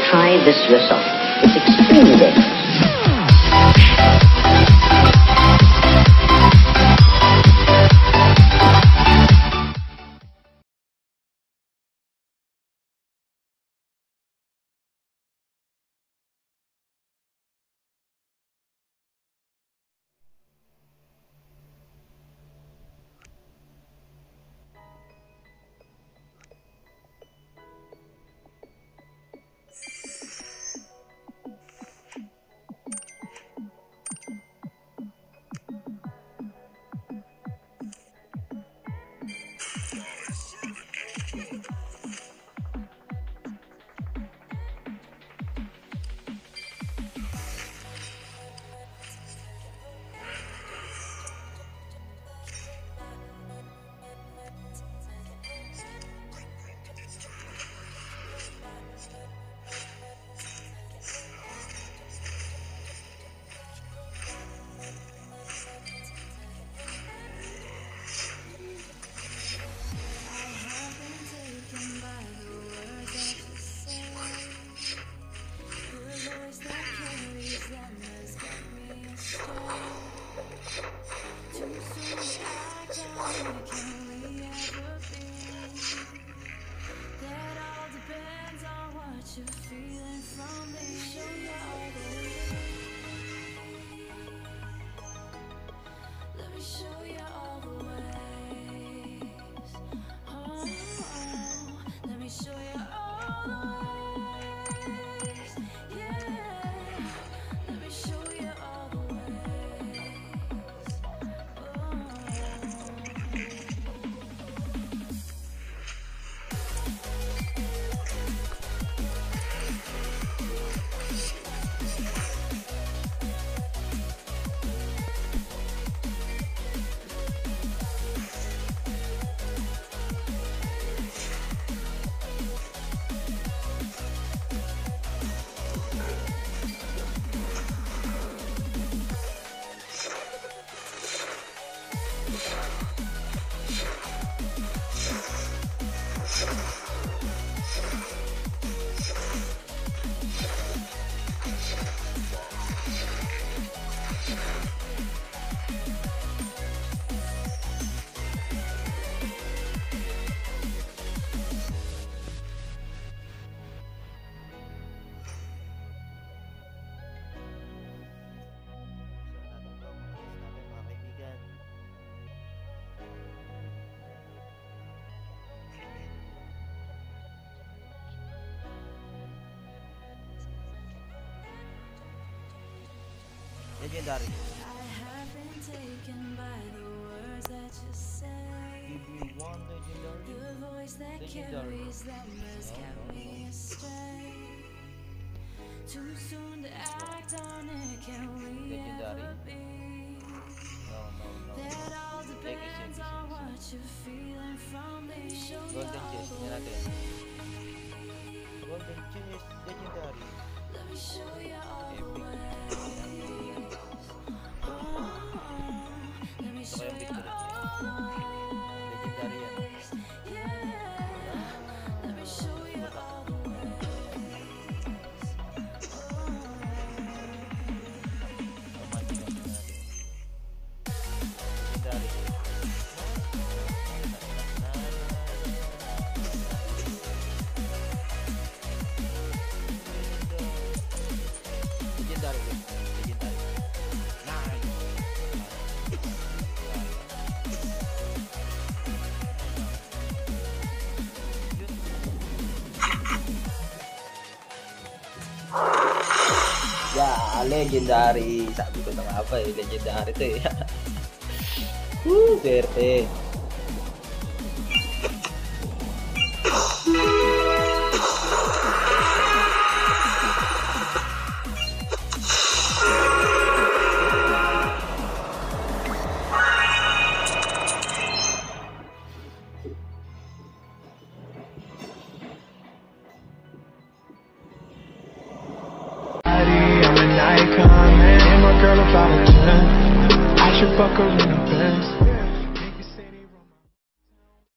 try this yourself. It's extremely dangerous. Legendary. I have been taken by the words that you say. Give me one legendary. The voice that Legendary. carries them has kept me astray. Too soon to act on it, can we Legendary. ever be? No. That all depends on what you're feeling from me. Show you Golden all chest the niya natin. way. Golden chest legendary. Let me show you all the Epic. way. Let me show Saka yung you victory all the way. legendary yan. Let me show you all the ways. Romantic ang natin. Legendary. Legendary. Legendary. Nice. Yeah, legendary. Sabi ko na nga ba eh, legendary to eh. Woo, swerte. I'm an icon, man. And my girl about a 10. I should fuck her in the Benz.